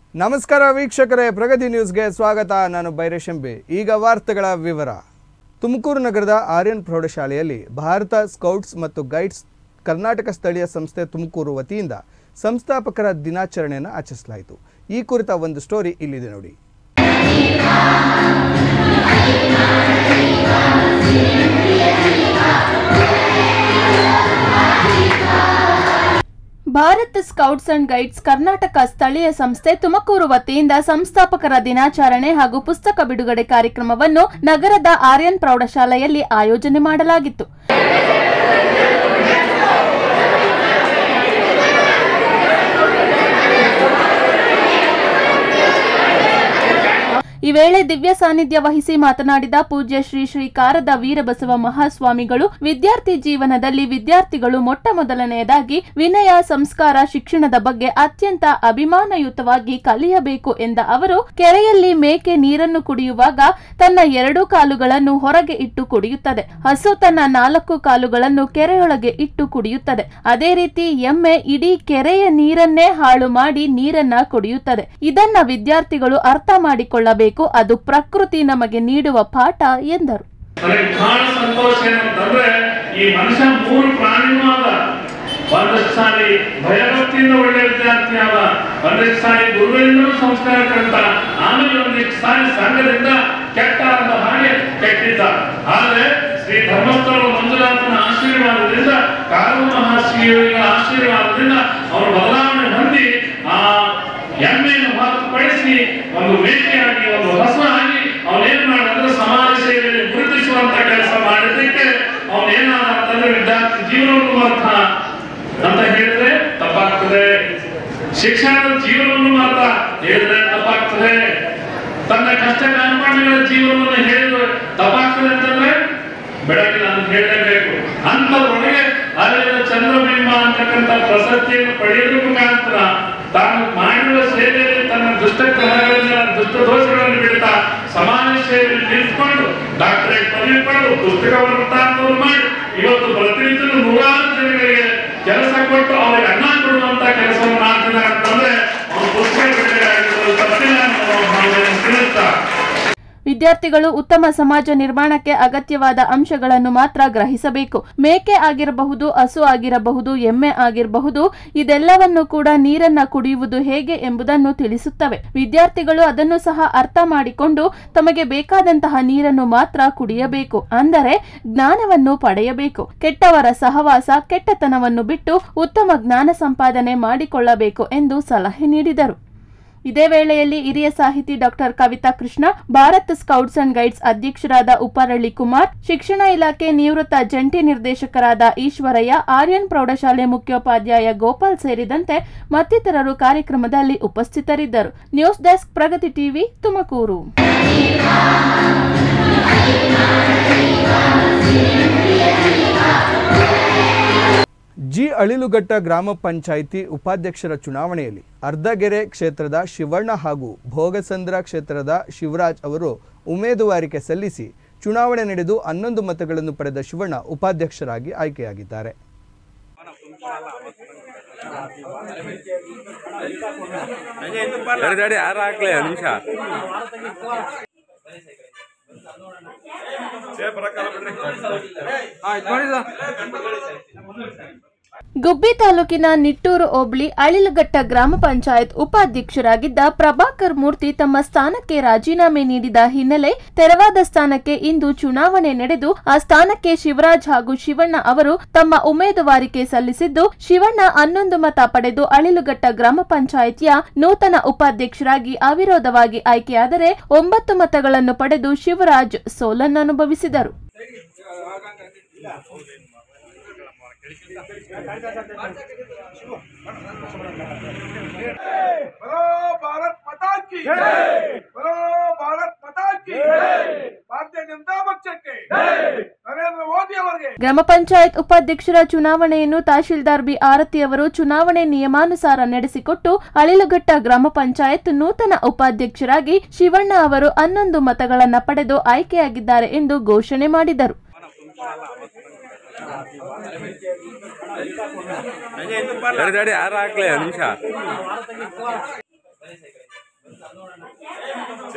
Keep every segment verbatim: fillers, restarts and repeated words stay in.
ನಮಸ್ಕಾರ ವೀಕ್ಷಕರೇ, ಪ್ರಗತಿ ನ್ಯೂಸ್ಗೆ ಸ್ವಾಗತ. ನಾನು ಬೈರೇಶಂಬೆ. ಈಗ ವಾರ್ತೆಗಳ ವಿವರ. ತುಮಕೂರು ನಗರದ ಆರ್ಯನ್ ಪ್ರೌಢಶಾಲೆಯಲ್ಲಿ ಭಾರತ ಸ್ಕೌಟ್ಸ್ ಮತ್ತು ಗೈಡ್ಸ್ ಕರ್ನಾಟಕ ಸ್ಥಳೀಯ ಸಂಸ್ಥೆ ತುಮಕೂರು ವತಿಯಿಂದ ಸಂಸ್ಥಾಪಕರ ದಿನಾಚರಣೆಯನ್ನು ಆಚರಿಸಲಾಯಿತು. ಈ ಕುರಿತ ಒಂದು ಸ್ಟೋರಿ ಇಲ್ಲಿದೆ ನೋಡಿ. Bharat scouts and guides Karnataka ಸ್ಥಳೀಯ ಸಂಸ್ಥೆ ತುಮಕೂರು ವತಿಯಿಂದ ಸಂಸ್ಥಾಪಕರ ದಿನಾಚರಣೆ ಹಾಗೂ ಪುಸ್ತಕ ಬಿಡುಗಡೆ ಕಾರ್ಯಕ್ರಮವನ್ನು ನಗರದ ಆರ್ಯನ್ ಪ್ರೌಢಶಾಲೆಯಲ್ಲಿ ಆಯೋಜನೆ ಮಾಡಲಾಗಿತ್ತು. ಈ ವೇಳೆ ದಿವ್ಯ ಸಾನ್ನಿಧ್ಯ ವಹಿಸಿ ಮಾತನಾಡಿದ ಪೂಜ್ಯ ಶ್ರೀ ಶ್ರೀ ಕಾರದ ವೀರಬಸವ ಮಹಾಸ್ವಾಮಿಗಳು, ವಿದ್ಯಾರ್ಥಿ ಜೀವನದಲ್ಲಿ ವಿದ್ಯಾರ್ಥಿಗಳು ಮೊಟ್ಟ ಮೊದಲನೆಯದಾಗಿ ವಿನಯ, ಸಂಸ್ಕಾರ, ಶಿಕ್ಷಣದ ಬಗ್ಗೆ ಅತ್ಯಂತ ಅಭಿಮಾನಯುತವಾಗಿ ಕಲಿಯಬೇಕು ಎಂದ ಅವರು, ಕೆರೆಯಲ್ಲಿ ಮೇಕೆ ನೀರನ್ನು ಕುಡಿಯುವಾಗ ತನ್ನ ಎರಡೂ ಕಾಲುಗಳನ್ನು ಹೊರಗೆ ಇಟ್ಟು ಕುಡಿಯುತ್ತದೆ. ಹಸು ತನ್ನ ನಾಲ್ಕು ಕಾಲುಗಳನ್ನು ಕೆರೆಯೊಳಗೆ ಇಟ್ಟು ಕುಡಿಯುತ್ತದೆ. ಅದೇ ರೀತಿ ಎಮ್ಮೆ ಇಡೀ ಕೆರೆಯ ನೀರನ್ನೇ ಹಾಳು ಮಾಡಿ ನೀರನ್ನ ಕುಡಿಯುತ್ತದೆ. ಇದನ್ನ ವಿದ್ಯಾರ್ಥಿಗಳು ಅರ್ಥ ಮಾಡಿಕೊಳ್ಳಬೇಕು. ಅದು ಪ್ರಕೃತಿ ನಮಗೆ ನೀಡುವ ಪಾಠ ಎಂದರು. ಸಂತೋಷ ಏನಂತಂದ್ರೆ ಈ ಮನುಷ್ಯ ಮೂರು ಪ್ರಾಣಿನೂ ಅದ. ಒಂದಷ್ಟು ಸಾರಿ ಭಯಭಕ್ತಿಯಿಂದ ಒಳ್ಳೆ ವಿದ್ಯಾರ್ಥಿ ಅದ, ಒಂದಷ್ಟು ಸಾರಿ ಗುರುಗಳಿಂದಲೂ ಸಂಸ್ಕಾರ ಕಲಿತ, ಆಮೇಲೆ ಒಂದಿಷ್ಟು ಸಾರಿ ಸಂಘದಿಂದ ಕೆಟ್ಟ ಅಂತ ಹಾಗೆ ಕೆಟ್ಟಿದ್ದ. ಆದ್ರೆ ಶ್ರೀ ಧರ್ಮಸ್ಥಳ ಮಂಜುನಾಥನ ಆಶೀರ್ವಾದದಿಂದ, ಕಾರು ಮಹಾಶ್ರೀಗಳ ಆಶೀರ್ವಾದದಿಂದ ಅವರು ಬದಲಾವಣೆ ಹೊಂದಿ ಆ ಎಮ್ಮೆಯನ್ನು ಹೊರತುಪಡಿಸಿ ಒಂದು ಮೇಕೆಯಾಗಿ, ಒಂದು ಹಸು ಆಗಿ ಅವನೇನ್ ಮಾಡಿದ್ರೆ ಸಮಾಜ ಸೇವೆಯಲ್ಲಿ ಗುರುತಿಸುವಂತ ಕೆಲಸ ಮಾಡಿದ್ದಕ್ಕೆ ಅವನೇನಾದ ಅಂತಂದ್ರೆ ವಿದ್ಯಾರ್ಥಿ ಜೀವನವನ್ನು ಮಾತ್ರ ಅಂತ ಹೇಳಿದ್ರೆ ತಪ್ಪಾಗ್ತದೆ. ಶಿಕ್ಷಣದ ಜೀವನವನ್ನು ಮಾತ್ರ ಹೇಳಿದ್ರೆ ತಪ್ಪಾಗ್ತದೆ. ತನ್ನ ಕಷ್ಟ ಕಾರ್ಪಣ್ಯಗಳ ಜೀವನವನ್ನು ಹೇಳಿದ್ರೆ ತಪ್ಪಾಗ್ತದೆ ಅಂತಂದ್ರೆ ಬೆಳಕಿನ ಅಂತ ಹೇಳಲೇಬೇಕು. ಅಂತದ್ರೊಳಗೆ ಅಲ್ಲಿನ ಚಂದ್ರಬಿಂಬ ಅಂತಕ್ಕಂಥ ಪ್ರಶಸ್ತಿಯನ್ನು ಪಡೆಯೋದ್ರ ಮುಖಾಂತರ ತಾನು ಮಾಡಿರುವ ಸೇವೆಯಲ್ಲಿ ತನ್ನ ದುಷ್ಟ ಗ್ರಹಗಳಿಂದ ದುಷ್ಟ ದೋಷಗಳನ್ನು ಬಿಡ್ತಾ ಸಮಾಜ ಸೇವೆಯಲ್ಲಿ ನಿಂತ್ಕೊಂಡು ಡಾಕ್ಟರೇಟ್ ಪದವಿ ಪಡೆದು ಪುಸ್ತಕವನ್ನು ತಾನು ಮಾಡಿ ಇವತ್ತು ಪ್ರತಿನಿತ್ಯ ನೂರಾರು ಜನಗಳಿಗೆ ಕೆಲಸ ಕೊಟ್ಟು ಅವರಿಗೆ ಅನ್ನ ಕೊಡುವಂತ ಕೆಲಸವನ್ನು ಮಾಡ್ತಿದ್ದಾರೆ ಅಂತಂದ್ರೆ ಅವನು ಪುಸ್ತಕ ಬಿಡುಗಡೆ ಆಗಿರೋದು ತಪ್ಪಿಲ್ಲ ಅನ್ನೋ ಭಾವನೆಯನ್ನು ತಿಳಿಸ್ತಾ ವಿದ್ಯಾರ್ಥಿಗಳು ಉತ್ತಮ ಸಮಾಜ ನಿರ್ಮಾಣಕ್ಕೆ ಅಗತ್ಯವಾದ ಅಂಶಗಳನ್ನು ಮಾತ್ರ ಗ್ರಹಿಸಬೇಕು. ಮೇಕೆ ಆಗಿರಬಹುದು, ಹಸು ಆಗಿರಬಹುದು, ಎಮ್ಮೆ ಆಗಿರಬಹುದು, ಇದೆಲ್ಲವನ್ನು ಕೂಡ ನೀರನ್ನ ಕುಡಿಯುವುದು ಹೇಗೆ ಎಂಬುದನ್ನು ತಿಳಿಸುತ್ತವೆ. ವಿದ್ಯಾರ್ಥಿಗಳು ಅದನ್ನು ಸಹ ಅರ್ಥ ಮಾಡಿಕೊಂಡು ತಮಗೆ ಬೇಕಾದಂತಹ ನೀರನ್ನು ಮಾತ್ರ ಕುಡಿಯಬೇಕು. ಅಂದರೆ ಜ್ಞಾನವನ್ನು ಪಡೆಯಬೇಕು. ಕೆಟ್ಟವರ ಸಹವಾಸ, ಕೆಟ್ಟತನವನ್ನು ಬಿಟ್ಟು ಉತ್ತಮ ಜ್ಞಾನ ಸಂಪಾದನೆ ಮಾಡಿಕೊಳ್ಳಬೇಕು ಎಂದು ಸಲಹೆ ನೀಡಿದರು. ಇದೇ ವೇಳೆಯಲ್ಲಿ ಹಿರಿಯ ಸಾಹಿತಿ doctor Kavitha Krishna, Bharat scouts and guides ಅಧ್ಯಕ್ಷರಾದ ಉಪ್ಪರಳ್ಳಿ ಕುಮಾರ್, ಶಿಕ್ಷಣ ಇಲಾಖೆ ನಿವೃತ್ತ ಜಂಟಿ ನಿರ್ದೇಶಕರಾದ ಈಶ್ವರಯ್ಯ, ಆರ್ಯನ್ ಪ್ರೌಢಶಾಲೆ ಮುಖ್ಯೋಪಾಧ್ಯಾಯ ಗೋಪಾಲ್ ಸೇರಿದಂತೆ ಮತ್ತಿತರರು ಕಾರ್ಯಕ್ರಮದಲ್ಲಿ ಉಪಸ್ಥಿತರಿದ್ದರು. News desk, Pragathi TV, Tumakuru. G Alilughatta ಗ್ರಾಮ ಪಂಚಾಯಿತಿ ಉಪಾಧ್ಯಕ್ಷರ ಚುನಾವಣೆಯಲ್ಲಿ ಅರ್ಧಗೆರೆ ಕ್ಷೇತ್ರದ ಶಿವಣ್ಣ ಹಾಗೂ ಭೋಗಸಂದ್ರ ಕ್ಷೇತ್ರದ ಶಿವರಾಜ್ ಅವರು ಉಮೇದುವಾರಿಕೆ ಸಲ್ಲಿಸಿ ಚುನಾವಣೆ ನಡೆದು ಹನ್ನೊಂದು ಮತಗಳನ್ನು ಪಡೆದ ಶಿವಣ್ಣ ಉಪಾಧ್ಯಕ್ಷರಾಗಿ ಆಯ್ಕೆಯಾಗಿದ್ದಾರೆ. ಗುಬ್ಬಿ ತಾಲೂಕಿನ ನಿಟ್ಟೂರು ಹೋಬಳಿ ಅಳಿಲುಘಟ್ಟ ಗ್ರಾಮ ಪಂಚಾಯತ್ ಉಪಾಧ್ಯಕ್ಷರಾಗಿದ್ದ ಪ್ರಭಾಕರ್ ಮೂರ್ತಿ ತಮ್ಮ ಸ್ಥಾನಕ್ಕೆ ರಾಜೀನಾಮೆ ನೀಡಿದ ಹಿನ್ನೆಲೆ ತೆರವಾದ ಸ್ಥಾನಕ್ಕೆ ಇಂದು ಚುನಾವಣೆ ನಡೆದು ಆ ಸ್ಥಾನಕ್ಕೆ ಶಿವರಾಜ್ ಹಾಗೂ ಶಿವಣ್ಣ ಅವರು ತಮ್ಮ ಉಮೇದುವಾರಿಕೆ ಸಲ್ಲಿಸಿದ್ದು, ಶಿವಣ್ಣ ಹನ್ನೊಂದು ಮತ ಪಡೆದು ಅಳಿಲುಘಟ್ಟ ಗ್ರಾಮ ಪಂಚಾಯಿತಿಯ ನೂತನ ಉಪಾಧ್ಯಕ್ಷರಾಗಿ ಅವಿರೋಧವಾಗಿ ಆಯ್ಕೆಯಾದರೆ ಒಂಬತ್ತು ಮತಗಳನ್ನು ಪಡೆದು ಶಿವರಾಜ್ ಸೋಲನ್ನನುಭವಿಸಿದರು. भारत माता की जय, बोलो भारत माता की जय, भारतीय जनता पक्ष के जय, नरेंद्र मोदी ಅವರಿಗೆ. ಗ್ರಾಮ ಪಂಚಾಯತ್ ಉಪಾಧ್ಯಕ್ಷರ ಚುನಾವಣೆಯನ್ನು ತಹಶೀಲ್ದಾರ್ ಬಿ ಆರತಿ ಅವರು ಚುನಾವಣೆ ನಿಯಮಾನುಸಾರ ನಡೆಸಿಕೊಟ್ಟು ಅಳಿಲುಘಟ್ಟ ಗ್ರಾಮ ಪಂಚಾಯತ್ ನೂತನ ಉಪಾಧ್ಯಕ್ಷರಾಗಿ ಶಿವಣ್ಣ ಅವರು ಹನ್ನೊಂದು ಮತಗಳನ್ನು ಪಡೆದು ಆಯ್ಕೆಯಾಗಿದ್ದಾರೆ ಎಂದು ಘೋಷಣೆ ಮಾಡಿದರು. ಗಾಡಿ ಯಾರು ಹಾಕ್ಲಿ ನಿಮಿಷ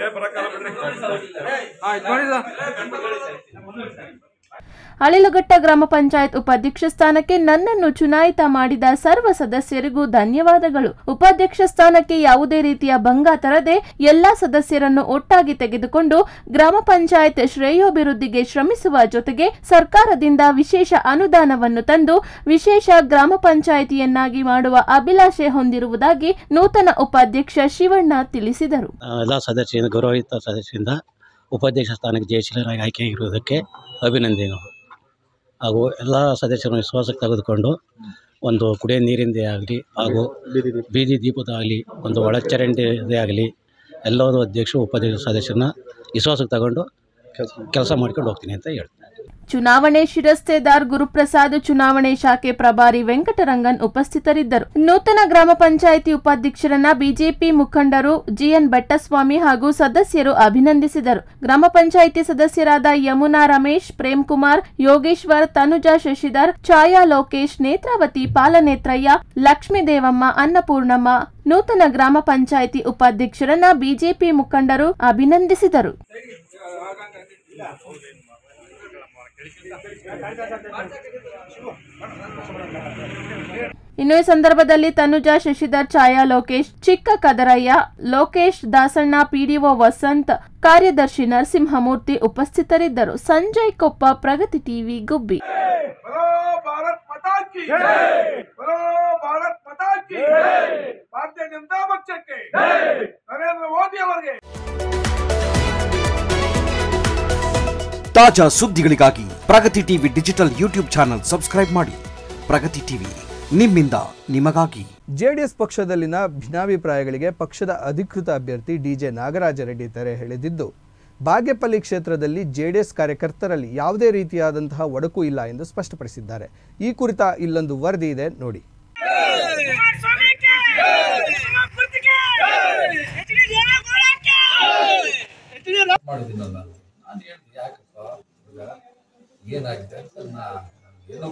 ಅಳಿಲುಘಟ್ಟ ಗ್ರಾಮ ಪಂಚಾಯತ್ ಉಪಾಧ್ಯಕ್ಷ ಸ್ಥಾನಕ್ಕೆ ನನ್ನನ್ನು ಚುನಾಯಿತ ಮಾಡಿದ ಸರ್ವ ಸದಸ್ಯರಿಗೂ ಧನ್ಯವಾದಗಳು. ಉಪಾಧ್ಯಕ್ಷ ಸ್ಥಾನಕ್ಕೆ ಯಾವುದೇ ರೀತಿಯ ಭಂಗ ತರದೆ ಎಲ್ಲಾ ಸದಸ್ಯರನ್ನು ಒಟ್ಟಾಗಿ ತೆಗೆದುಕೊಂಡು ಗ್ರಾಮ ಪಂಚಾಯತ್ ಶ್ರೇಯೋಭಿವೃದ್ಧಿಗೆ ಶ್ರಮಿಸುವ ಜೊತೆಗೆ ಸರ್ಕಾರದಿಂದ ವಿಶೇಷ ಅನುದಾನವನ್ನು ತಂದು ವಿಶೇಷ ಗ್ರಾಮ ಪಂಚಾಯಿತಿಯನ್ನಾಗಿ ಮಾಡುವ ಅಭಿಲಾಷೆ ಹೊಂದಿರುವುದಾಗಿ ನೂತನ ಉಪಾಧ್ಯಕ್ಷ ಶಿವಣ್ಣ ತಿಳಿಸಿದರು. ಎಲ್ಲ ಸದಸ್ಯರಿಂದ ಗೌರವಯುತ ಸದಸ್ಯರಿಂದ ಉಪಾಧ್ಯಕ್ಷ ಸ್ಥಾನಕ್ಕೆ ಜಯಶೀಲರಾಗಿ ಆಯ್ಕೆಯಾಗಿರುವುದಕ್ಕೆ ಅಭಿನಂದನೆಗಳು. ಹಾಗೂ ಎಲ್ಲ ಸದಸ್ಯರನ್ನು ವಿಶ್ವಾಸಕ್ಕೆ ತೆಗೆದುಕೊಂಡು ಒಂದು ಕುಡಿಯ ನೀರಿಂದೇ ಆಗಲಿ ಹಾಗೂ ಬೀದಿ ದೀಪದಾಗಲಿ ಒಂದು ಒಳಚರಂಡಿದೇ ಆಗಲಿ ಎಲ್ಲರೂ ಅಧ್ಯಕ್ಷ ಉಪಾಧ್ಯಕ್ಷ ಸದಸ್ಯರನ್ನ ವಿಶ್ವಾಸಕ್ಕೆ ತಗೊಂಡು ಕೆಲಸ ಮಾಡ್ಕೊಂಡು ಹೋಗ್ತೀನಿ ಅಂತ ಹೇಳ್ತೀನಿ. ಚುನಾವಣೆ ಶಿರಸ್ತೇದಾರ್ ಗುರುಪ್ರಸಾದ್, ಚುನಾವಣೆ ಶಾಖೆ ಪ್ರಭಾರಿ ವೆಂಕಟರಂಗನ್ ಉಪಸ್ಥಿತರಿದ್ದರು. ನೂತನ ಗ್ರಾಮ ಪಂಚಾಯಿತಿ ಉಪಾಧ್ಯಕ್ಷರನ್ನ ಬಿಜೆಪಿ ಮುಖಂಡರು ಜಿಎನ್ ಬೆಟ್ಟಸ್ವಾಮಿ ಹಾಗೂ ಸದಸ್ಯರು ಅಭಿನಂದಿಸಿದರು. ಗ್ರಾಮ ಪಂಚಾಯಿತಿ ಸದಸ್ಯರಾದ ಯಮುನಾ ರಮೇಶ್, ಪ್ರೇಮ್ ಕುಮಾರ್, ಯೋಗೇಶ್ವರ್, ತನುಜಾ ಶಶಿಧರ್, ಛಾಯಾ ಲೋಕೇಶ್, ನೇತ್ರಾವತಿ, ಪಾಲನೇತ್ರಯ್ಯ, ಲಕ್ಷ್ಮೀ ದೇವಮ್ಮ, ಅನ್ನಪೂರ್ಣಮ್ಮ ನೂತನ ಗ್ರಾಮ ಪಂಚಾಯಿತಿ ಉಪಾಧ್ಯಕ್ಷರನ್ನ ಬಿಜೆಪಿ ಮುಖಂಡರು ಅಭಿನಂದಿಸಿದರು. ಇನ್ನು ಈ ಸಂದರ್ಭದಲ್ಲಿ ತನುಜಾ ಶಶಿಧರ್, ಛಾಯಾ ಲೋಕೇಶ್, ಚಿಕ್ಕ ಕದರಯ್ಯ, ಲೋಕೇಶ್ ದಾಸಣ್ಣ, ಪಿಡಿಒ ವಸಂತ್, ಕಾರ್ಯದರ್ಶಿ ನರಸಿಂಹಮೂರ್ತಿ ಉಪಸ್ಥಿತರಿದ್ದರು. ಸಂಜಯ್ ಕೊಪ್ಪ, ಪ್ರಗತಿ ಟಿವಿ, ಗುಬ್ಬಿ. ಭಾರತೀಯ ಜನತಾ ಪಕ್ಷಕ್ಕೆ, ನರೇಂದ್ರ ಮೋದಿ ಅವರಿಗೆ. ತಾಜಾ ಸುದ್ದಿಗಳಿಗಾಗಿ Pragathi TV digital YouTube channel subscribe ಮಾಡಿ. ಪ್ರಗತಿ ಟಿವಿ ನಿಮ್ಮಿಂದ ನಿಮಗಾಗಿ. ಜೆಡಿಎಸ್ ಪಕ್ಷದಲ್ಲಿನ ಭಿನ್ನಾಭಿಪ್ರಾಯಗಳಿಗೆ ಪಕ್ಷದ ಅಧಿಕೃತ ಅಭ್ಯರ್ಥಿ ಡಿಜೆ ನಾಗರಾಜ ರೆಡ್ಡಿ ತೆರೆ ಎಳೆದಿದ್ದು, ಬಾಗೇಪಲ್ಲಿ ಕ್ಷೇತ್ರದಲ್ಲಿ ಜೆಡಿಎಸ್ ಕಾರ್ಯಕರ್ತರಲ್ಲಿ ಯಾವುದೇ ರೀತಿಯಾದಂತಹ ಒಡಕು ಇಲ್ಲ ಎಂದು ಸ್ಪಷ್ಟಪಡಿಸಿದ್ದಾರೆ. ಈ ಕುರಿತ ಇಲ್ಲೊಂದು ವರದಿ ಇದೆ ನೋಡಿ. ಏನಾಗಿದೆ ಅಂತ ಏನೋ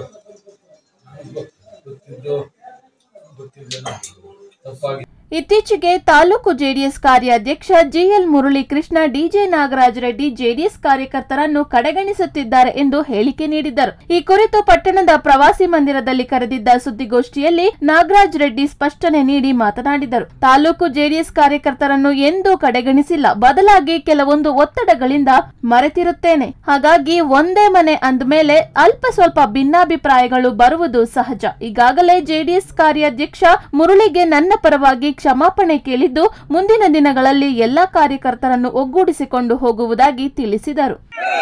ಗೊತ್ತಿದ್ದು ಗೊತ್ತಿದ್ದೇನೋ ತಪ್ಪಾಗಿ. ಇತ್ತೀಚೆಗೆ ತಾಲೂಕು ಜೆಡಿಎಸ್ ಕಾರ್ಯಾಧ್ಯಕ್ಷ GL Muralikrishna DJ Nagaraja Reddy JDS ಕಾರ್ಯಕರ್ತರನ್ನು ಕಡೆಗಣಿಸುತ್ತಿದ್ದಾರೆ ಎಂದು ಹೇಳಿಕೆ ನೀಡಿದ್ದರು. ಈ ಕುರಿತು ಪಟ್ಟಣದ ಪ್ರವಾಸಿ ಮಂದಿರದಲ್ಲಿ ಕರೆದಿದ್ದ ಸುದ್ದಿಗೋಷ್ಠಿಯಲ್ಲಿ ನಾಗರಾಜ್ ರೆಡ್ಡಿ ಸ್ಪಷ್ಟನೆ ನೀಡಿ ಮಾತನಾಡಿದರು. ತಾಲೂಕು ಜೆಡಿಎಸ್ ಕಾರ್ಯಕರ್ತರನ್ನು ಎಂದೂ ಕಡೆಗಣಿಸಿಲ್ಲ, ಬದಲಾಗಿ ಕೆಲವೊಂದು ಒತ್ತಡಗಳಿಂದ ಮರೆತಿರುತ್ತೇನೆ. ಹಾಗಾಗಿ ಒಂದೇ ಮನೆ ಅಂದಮೇಲೆ ಅಲ್ಪ ಸ್ವಲ್ಪ ಭಿನ್ನಾಭಿಪ್ರಾಯಗಳು ಬರುವುದು ಸಹಜ. ಈಗಾಗಲೇ ಜೆಡಿಎಸ್ ಕಾರ್ಯಾಧ್ಯಕ್ಷ ಮುರಳಿಗೆ ನನ್ನ ಪರವಾಗಿ ಕ್ಷಮಾಪಣೆ ಕೇಳಿದ್ದು, ಮುಂದಿನ ದಿನಗಳಲ್ಲಿ ಎಲ್ಲಾ ಕಾರ್ಯಕರ್ತರನ್ನು ಒಗ್ಗೂಡಿಸಿಕೊಂಡು ಹೋಗುವುದಾಗಿ ತಿಳಿಸಿದರು.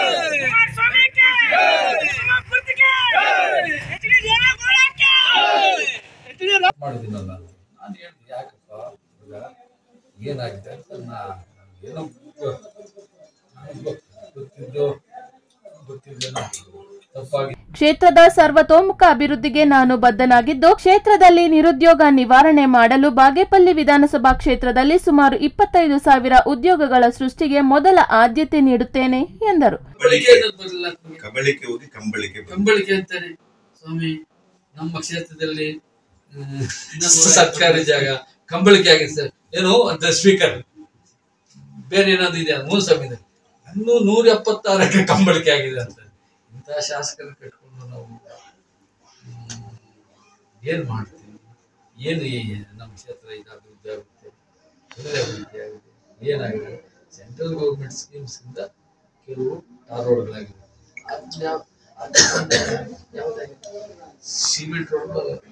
ಏನಾಗಿದೆ ಅಂತ ಏನೋ ಗೊತ್ತಿದ್ದು ಗೊತ್ತಿದ್ದೇನೋ ತಪ್ಪಾಗಿ. ಕ್ಷೇತ್ರದ ಸರ್ವತೋಮುಖ ಅಭಿವೃದ್ಧಿಗೆ ನಾನು ಬದ್ಧನಾಗಿದ್ದು, ಕ್ಷೇತ್ರದಲ್ಲಿ ನಿರುದ್ಯೋಗ ನಿವಾರಣೆ ಮಾಡಲು ಬಾಗೇಪಲ್ಲಿ ವಿಧಾನಸಭಾ ಕ್ಷೇತ್ರದಲ್ಲಿ ಸುಮಾರು ಇಪ್ಪತ್ತೈದು ಸಾವಿರ ಉದ್ಯೋಗಗಳ ಸೃಷ್ಟಿಗೆ ಮೊದಲ ಆದ್ಯತೆ ನೀಡುತ್ತೇನೆ ಎಂದರು. ಕಂಬಳಿಕೆ ಅಂತಾರೆ ಸ್ವಾಮಿ, ನಮ್ಮ ಕ್ಷೇತ್ರದಲ್ಲಿ ಸರ್ಕಾರಿ ಜಾಗ ಕಂಬಳಿಕೆ ಆಗಿದೆ ಸರ್. ಏನು ಅಂತ ಸ್ಪೀಕರ್ ಬೇರೆ ಏನಾದ್ರು ಇದೆ ಮೂರು ಸಮಯದಲ್ಲಿ ಇನ್ನೂ ನೂರ ಎಪ್ಪತ್ತಾರಕ್ಕೆ ಕಂಬಳಿಕೆ ಆಗಿದೆ ಅಂತ. ಇಂತಹ ಶಾಸಕರ ಕಟ್ಕೊಂಡು ನಾವು ಏನ್ ಮಾಡ್ತೀವಿ? ಏನು ನಮ್ಮ ಕ್ಷೇತ್ರ ಇದು ಅಭಿವೃದ್ಧಿ ಆಗುತ್ತೆ, ಅಭಿವೃದ್ಧಿ ಆಗುತ್ತೆ. ಏನಾಗಿದೆ? ಸೆಂಟ್ರಲ್ ಗೌರ್ಮೆಂಟ್ ಸ್ಕೀಮ್ಸ್ ಇಂದ ಕೆಲವು ಟಾರ್ ರೋಡ್ಗಳಾಗಿದೆ. ಸಿಮೆಂಟ್ ರೋಡ್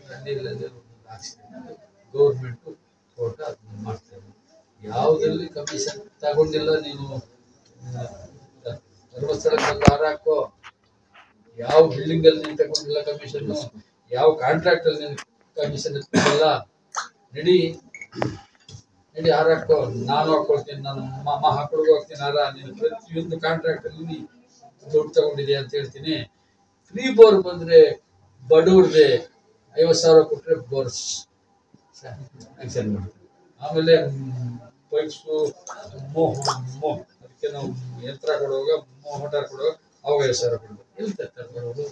ಗೌರ್ಮೆಂಟ್ ತೋಟ ಅದನ್ನ ಮಾಡ್ತೇವೆ. ಯಾವುದ್ರಲ್ಲಿ ಕಮಿಷನ್ ತಗೊಂಡಿಲ್ಲ ನೀನು ಧರ್ಮಸ್ಥಳದಲ್ಲಿ ಹಾರ ಹಾಕೋ, ಯಾವ ಬಿಲ್ಡಿಂಗ್ ಅಲ್ಲಿ ನೀನು ತಗೊಂಡಿಲ್ಲ ಕಮಿಷನ್, ಯಾವ ಕಾಂಟ್ರಾಕ್ಟ್ ಅಲ್ಲಿ ನೀನು ಕಮಿಷನ್ ಎತ್ಕೊಂಡಿಲ್ಲ, ನಡಿ ನಡಿ ಹಾರ ಹಾಕೋ, ನಾನು ಹಾಕೊಳ್ತೀನಿ, ನಾನು ಅಮ್ಮ ಹಾಕೊಳ್ಗು ಹೋಗ್ತೀನಿ ಹಾರ, ನೀನು ಪ್ರತಿಯೊಂದು ಕಾಂಟ್ರಾಕ್ಟ್ ಅಲ್ಲಿ ದುಡ್ಡು ತಗೊಂಡಿದೆ ಅಂತ ಹೇಳ್ತೀನಿ. ಫ್ರೀ ಬೋರ್ ಬಂದ್ರೆ ಬಡವ್ರದೆ ಐವತ್ತು ಸಾವಿರ ಕೊಟ್ರೆ ಬೋರ್ ಸ್ಯಾಂಕ್ಷನ್ ಮಾಡ್ತೀವಿ. ಆಮೇಲೆ ಪೈಪ್ಸು ಮೋಹ ಮೋಹ ಅದಕ್ಕೆ ನಾವು ಯಂತ್ರ ಕೊಡುವಾಗ ಮೋಟಾರ್ ಕೊಡುವಾಗ ಅವಾಗ ಐವತ್ತು ಸಾವಿರ ಕೊಡ್ಬೇಕು. ಎಲ್ಲಿ ತರ್ತಾರೆ ಬರೋದು?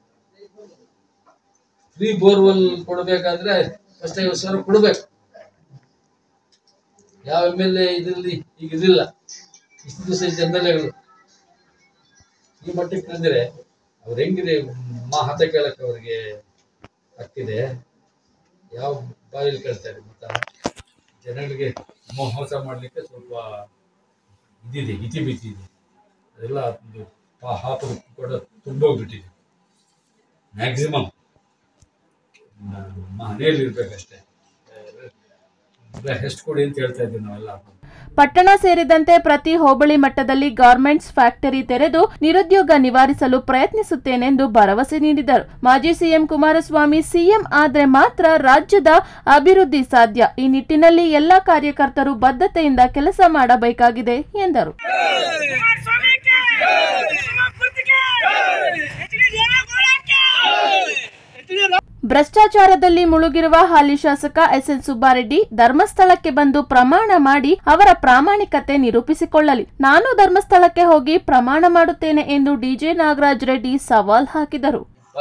ಫ್ರೀ ಬೋರ್ವೆಲ್ ಕೊಡ್ಬೇಕಾದ್ರೆ ಫಸ್ಟ್ ಐವತ್ತು ಸಾವಿರ ಕೊಡ್ಬೇಕು. ಯಾವ ಎಮ್ ಎಲ್ ಎ ಇದರಲ್ಲಿ ಈಗ ಇರಲಿಲ್ಲ. ಇಷ್ಟು ದಿವಸ ಇದ್ದ ಎಮ್ ಎಲ್ ಎಗಳು ಈ ಮಟ್ಟಕ್ಕೆ ಬಂದರೆ ಅವ್ರು ಹೆಂಗಿದೆ ಮಹತ ಕೇಳಕ್ಕೆ ಅವ್ರಿಗೆ ಆಗ್ತಿದೆ. ಯಾವ ಬಾಯಲ್ಲಿ ಕೇಳ್ತಾರೆ ಗೊತ್ತಾ? ಜನಗಳಿಗೆ ಮೋಸ ಮಾಡಲಿಕ್ಕೆ ಸ್ವಲ್ಪ ಇದಿದೆ, ಇತಿ ಬಿತಿ ಇದೆ. ಅದೆಲ್ಲ ಒಂದು ಹಾಪ ಕೂಡ ತುಂಬೋಗ್ಬಿಟ್ಟಿದೆ. ಮ್ಯಾಕ್ಸಿಮಮ್ ಮನೆಯಲ್ಲಿ ಇರ್ಬೇಕಷ್ಟೇ. ಎಷ್ಟು ಕೊಡಿ ಅಂತ ಹೇಳ್ತಾ ಇದ್ದೀವಿ ನಾವೆಲ್ಲ. ಪಟ್ಟಣ ಸೇರಿದಂತೆ ಪ್ರತಿ ಹೋಬಳಿ ಮಟ್ಟದಲ್ಲಿ ಗಾರ್ಮೆಂಟ್ಸ್ ಫ್ಯಾಕ್ಟರಿ ತೆರೆದು ನಿರುದ್ಯೋಗ ನಿವಾರಿಸಲು ಪ್ರಯತ್ನಿಸುತ್ತೇನೆಂದು ಭರವಸೆ ನೀಡಿದರು. ಮಾಜಿ ಸಿಎಂ ಕುಮಾರಸ್ವಾಮಿ ಸಿಎಂ ಆದರೆ ಮಾತ್ರ ರಾಜ್ಯದ ಅಭಿವೃದ್ಧಿ ಸಾಧ್ಯ. ಈ ನಿಟ್ಟಿನಲ್ಲಿ ಎಲ್ಲಾ ಕಾರ್ಯಕರ್ತರು ಬದ್ಧತೆಯಿಂದ ಕೆಲಸ ಮಾಡಬೇಕಾಗಿದೆ ಎಂದರು. ಭ್ರಷ್ಟಾಚಾರದಲ್ಲಿ ಮುಳುಗಿರುವ ಹಾಲಿ ಶಾಸಕ ಎಸ್ ಎನ್ ಸುಬ್ಬಾರೆಡ್ಡಿ ಧರ್ಮಸ್ಥಳಕ್ಕೆ ಬಂದು ಪ್ರಮಾಣ ಮಾಡಿ ಅವರ ಪ್ರಾಮಾಣಿಕತೆ ನಿರೂಪಿಸಿಕೊಳ್ಳಲಿ. ನಾನು ಧರ್ಮಸ್ಥಳಕ್ಕೆ ಹೋಗಿ ಪ್ರಮಾಣ ಮಾಡುತ್ತೇನೆ ಎಂದು ಡಿಜೆ ನಾಗರಾಜ್ ರೆಡ್ಡಿ ಸವಾಲ್ ಹಾಕಿದರು.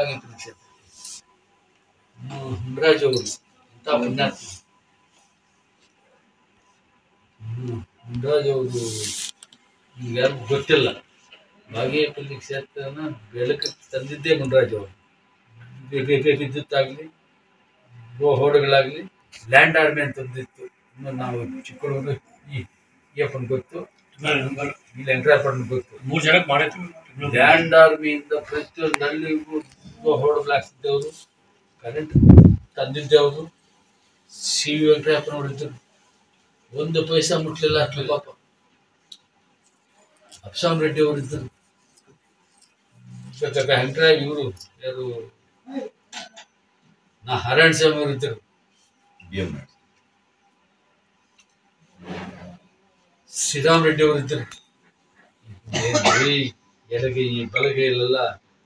ಗೊತ್ತಿಲ್ಲ, ಬಾಗೇಪಲ್ಲಿ ಕ್ಷೇತ್ರನ ಬೆಳಕು ತಂದಿದ್ದೇ ಮುನ್ರಾಜ್ ಅವರು. ವಿದ್ಯುತ್ ಆಗಲಿ, ಗೋಹೋಡುಗಳಾಗಲಿ, ಲ್ಯಾಂಡ್ ಆರ್ಮಿ ಅಂತಂದಿತ್ತು. ಇನ್ನು ನಾವು ಚಿಕ್ಕಳೂರು ಈ ಅಪ್ಪನ ಗೊತ್ತು, ಇಲ್ಲಿ ಎಂಟ್ರಾಪಣ್ಣ ಗೊತ್ತು. ಮೂರು ಜನ ಮಾಡಿದ್ವಿ. ಲ್ಯಾಂಡ್ ಆರ್ಮಿಯಿಂದ ಪ್ರತಿಯೊಂದು ಹಳ್ಳಿಗೂ ಗೋಹೋಡುಗಳು ಹಾಕ್ಸಿದ್ದವರು, ಕರೆಂಟ್ ತಂದಿದ್ದವರು. ಸಿ ವಿ ವೆಂಕಟಪ್ಪನವ್ರು ಇದ್ದರು. ಒಂದು ಪೈಸಾ ಮುಟ್ಲಿಲ್ಲ ಹಾಕ್ಲಿ ಪಾಪ. ಅಪ್ಸಾಮ್ ರೆಡ್ಡಿ ಅವರು ಇದ್ದರು. ವೆಂಕಟರಾಯ ಇವರು ಯಾರು ನಾ ನಾರಾಯಣ ಸ್ವಾಮಿ ಅವರು ಇದ್ದರು. ಶ್ರೀರಾಮ್ ರೆಡ್ಡಿ ಅವರು ಇದ್ದರು. ಎಡಗೆ ಈ ಬಲಗೈಲೆಲ್ಲ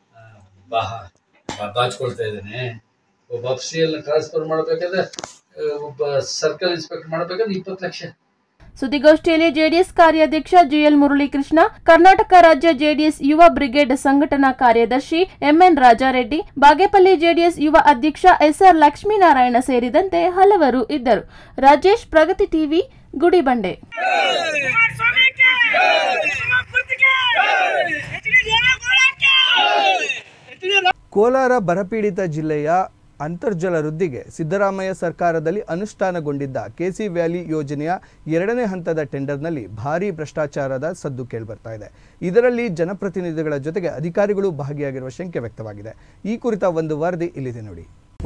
ಬಾಚ್ಕೊಳ್ತಾ ಇದ್ದೇನೆ. ಒಬ್ಬ ಅಫ್ಸಿಯಲ್ನ ಟ್ರಾನ್ಸ್ಫರ್ ಮಾಡಬೇಕಾದ್ರೆ, ಒಬ್ಬ ಸರ್ಕಲ್ ಇನ್ಸ್ಪೆಕ್ಟರ್ ಮಾಡಬೇಕಾದ್ರೆ ಇಪ್ಪತ್ತು ಲಕ್ಷ. ಸುದ್ದಿಗೋಷ್ಠಿಯಲ್ಲಿ ಜೆಡಿಎಸ್ ಕಾರ್ಯಾಧ್ಯಕ್ಷ ಜಿಎಲ್ ಮುರಳೀಕೃಷ್ಣ, ಕರ್ನಾಟಕ ರಾಜ್ಯ ಜೆಡಿಎಸ್ ಯುವ ಬ್ರಿಗೇಡ್ ಸಂಘಟನಾ ಕಾರ್ಯದರ್ಶಿ ಎಂಎನ್ ರಾಜಾರೆಡ್ಡಿ, ಬಾಗೇಪಲ್ಲಿ ಜೆಡಿಎಸ್ ಯುವ ಅಧ್ಯಕ್ಷ ಎಸ್ಆರ್ ಲಕ್ಷ್ಮೀನಾರಾಯಣ ಸೇರಿದಂತೆ ಹಲವರು ಇದ್ದರು. ರಾಜೇಶ್, ಪ್ರಗತಿ ಟಿವಿ, ಗುಡಿಬಂಡೆ. ಕೋಲಾರ ಬರಪೀಡಿತ ಜಿಲ್ಲೆಯ ಅಂತರ್ಜಲ ವೃದ್ಧಿಗೆ ಸಿದ್ದರಾಮಯ್ಯ ಸರ್ಕಾರದಲ್ಲಿ ಅನುಷ್ಠಾನಗೊಂಡಿದ್ದ ಕೆಸಿ ವ್ಯಾಲಿ ಯೋಜನೆಯ ಎರಡನೇ ಹಂತದ ಟೆಂಡರ್ನಲ್ಲಿ ಭಾರೀ ಭ್ರಷ್ಟಾಚಾರದ ಸದ್ದು ಕೇಳಿಬರ್ತಾ ಇದೆ. ಇದರಲ್ಲಿ ಜನಪ್ರತಿನಿಧಿಗಳ ಜೊತೆಗೆ ಅಧಿಕಾರಿಗಳು ಭಾಗಿಯಾಗಿರುವ ಶಂಕೆ ವ್ಯಕ್ತವಾಗಿದೆ. ಈ ಕುರಿತ ಒಂದು ವರದಿ ಇಲ್ಲಿದೆ ನೋಡಿ.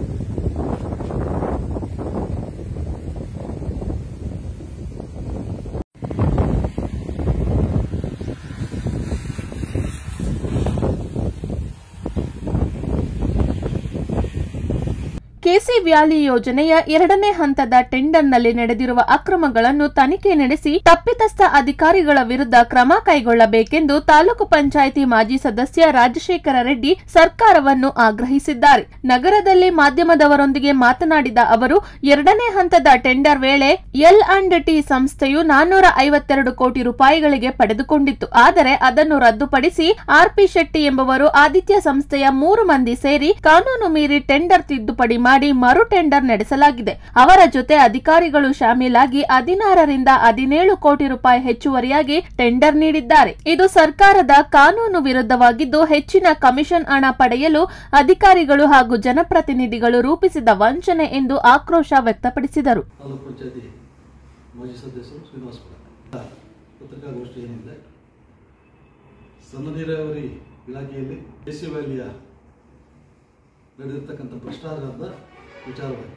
ಕೆಸಿ ವ್ಯಾಲಿ ಯೋಜನೆಯ ಎರಡನೇ ಹಂತದ ಟೆಂಡರ್ನಲ್ಲಿ ನಡೆದಿರುವ ಅಕ್ರಮಗಳನ್ನು ತನಿಖೆ ನಡೆಸಿ ತಪ್ಪಿತಸ್ಥ ಅಧಿಕಾರಿಗಳ ವಿರುದ್ಧ ಕ್ರಮ ಕೈಗೊಳ್ಳಬೇಕೆಂದು ತಾಲೂಕು ಪಂಚಾಯಿತಿ ಮಾಜಿ ಸದಸ್ಯ ರಾಜಶೇಖರ ರೆಡ್ಡಿ ಸರ್ಕಾರವನ್ನು ಆಗ್ರಹಿಸಿದ್ದಾರೆ. ನಗರದಲ್ಲಿ ಮಾಧ್ಯಮದವರೊಂದಿಗೆ ಮಾತನಾಡಿದ ಅವರು, ಎರಡನೇ ಹಂತದ ಟೆಂಡರ್ ವೇಳೆ ಎಲ್ ಅಂಡ್ ಟಿ ಸಂಸ್ಥೆಯು ನಾನ್ನೂರ ಐವತ್ತೆರಡು ಕೋಟಿ ರೂಪಾಯಿಗಳಿಗೆ ಪಡೆದುಕೊಂಡಿತ್ತು. ಆದರೆ ಅದನ್ನು ರದ್ದುಪಡಿಸಿ ಆರ್ ಪಿ ಶೆಟ್ಟಿ ಎಂಬುವರು ಆದಿತ್ಯ ಸಂಸ್ಥೆಯ ಮೂರು ಮಂದಿ ಸೇರಿ ಕಾನೂನು ಮೀರಿ ಟೆಂಡರ್ ತಿದ್ದುಪಡಿ ಮಾಡಿ ಮರು ಟೆಂಡರ್ ನಡೆಸಲಾಗಿದೆ. ಅವರ ಜೊತೆ ಅಧಿಕಾರಿಗಳು ಶಾಮೀಲಾಗಿ ಹದಿನಾರರಿಂದ ಹದಿನೇಳು ಕೋಟಿ ರೂಪಾಯಿ ಹೆಚ್ಚುವರಿಯಾಗಿ ಟೆಂಡರ್ ನೀಡಿದ್ದಾರೆ. ಇದು ಸರ್ಕಾರದ ಕಾನೂನು ವಿರುದ್ಧವಾಗಿದ್ದು ಹೆಚ್ಚಿನ ಕಮಿಷನ್ ಹಣ ಪಡೆಯಲು ಅಧಿಕಾರಿಗಳು ಹಾಗೂ ಜನಪ್ರತಿನಿಧಿಗಳು ರೂಪಿಸಿದ ವಂಚನೆ ಎಂದು ಆಕ್ರೋಶ ವ್ಯಕ್ತಪಡಿಸಿದರು. ಸಣ್ಣ ನೀರಾವರಿ ಇಲಾಖೆಯಲ್ಲಿ ಕೆಸಿ ವ್ಯಾಲಿಯ ನಡೆದಿರ್ತಕ್ಕಂಥ ಭ್ರಷ್ಟಾಚಾರದ ವಿಚಾರವಾಗಿ